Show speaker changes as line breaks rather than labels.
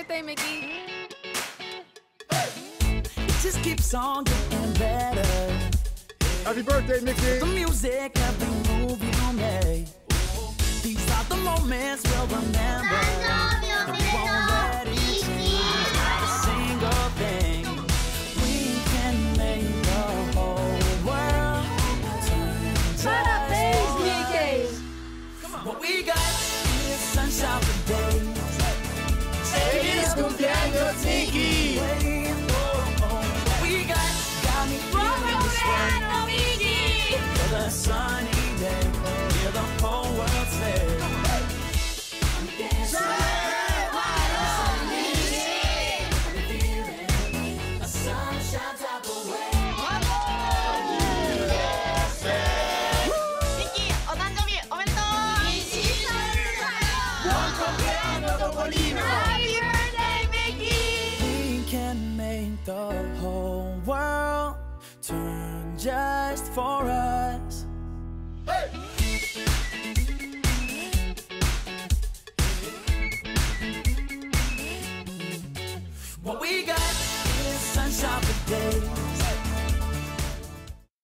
birthday, Mickey.
It just keeps on getting better.
Happy birthday, Mickey.
The music, every move you make. These are the moments we'll remember. And we won't let it change. Not a single thing. We can make the whole world turn.
Shut up, please, Mickey.
What we got is sunshine for days.
Feliz cumpleaños, Mickey.
What we got me feeling this way. For the sunny day, hear the whole world say, I'm dancing. The sun shines out the way.
미키, 어誕生日おめでとう。
Buon compleanno, Topolino.
Happy birthday, Mickey.
We can make the whole world turn just for us. What we got is sunshine for days.